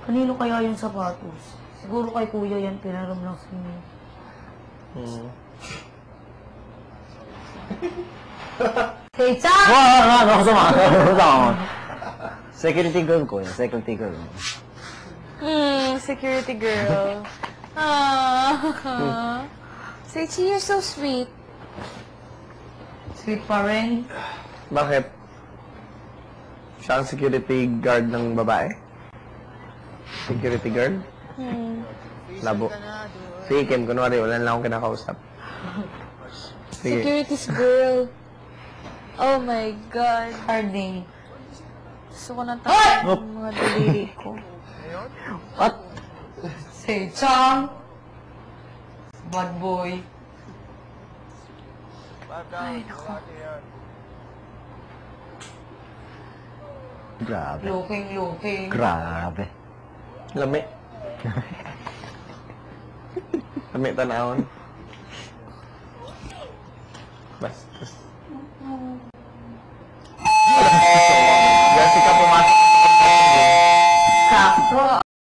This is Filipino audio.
Kanino kaya yung sapatos? Siguro kay kuya yan, pinaram lang sa inyo. Seiichi! Security girl ko yun. Security girl. Security girl. Seiichi, you're so sweet. Sweet pa rin. Bakit? Siya ang security guard ng babae? Security guard? Labo. Sige, Kim, kunwari, wala na akong kinakausap. Sige. Security's girl. Oh my God. Harding. Gusto ko nang tayo ng mga daliri ko. What? Seiichi! Bad boy. Ay, naku. Grabe. Looking. Grabe. Lami. Lami tanahon. Bastos.